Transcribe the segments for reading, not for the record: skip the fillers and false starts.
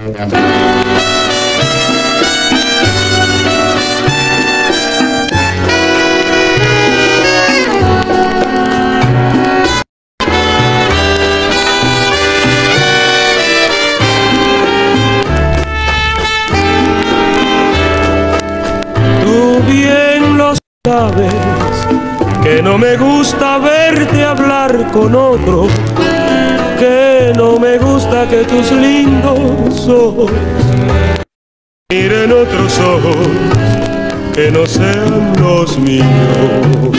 Tú bien lo sabes, que no me gusta verte hablar con otro, que no me gusta que tus lindos ojos miren otros ojos que no sean los míos.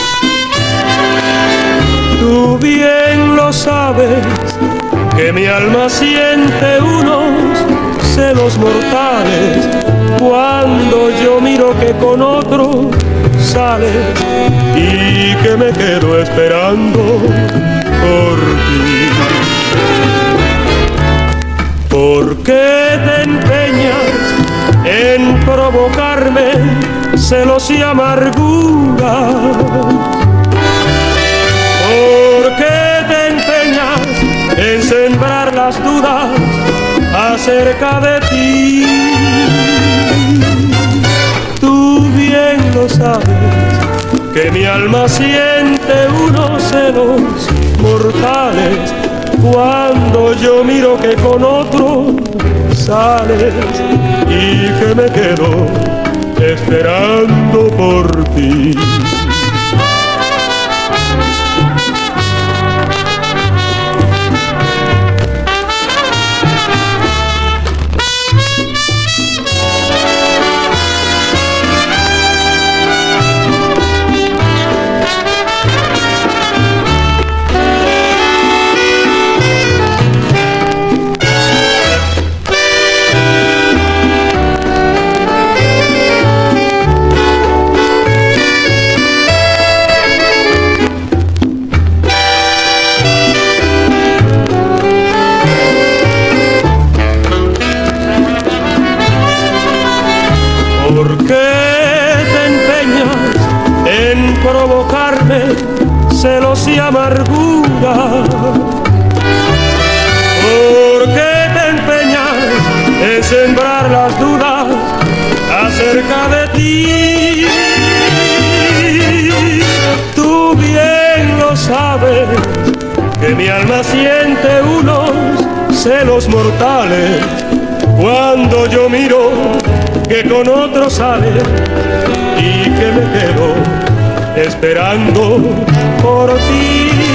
Tú bien lo sabes, que mi alma siente unos celos mortales cuando yo miro que con otro sales y que me quedo esperando por ti. ¿Por qué te empeñas en provocarme celos y amargura? ¿Por qué te empeñas en sembrar las dudas acerca de ti? Tú bien lo sabes, que mi alma siente unos celos mortales cuando yo miro que con otro sales y que me quedo esperando por ti. ¿Por qué te empeñas en provocarme celos y amargura? ¿Por qué te empeñas en sembrar las dudas acerca de ti? Tú bien lo sabes, que mi alma siente unos celos mortales cuando yo miro que con otro sale y que me quedo esperando por ti.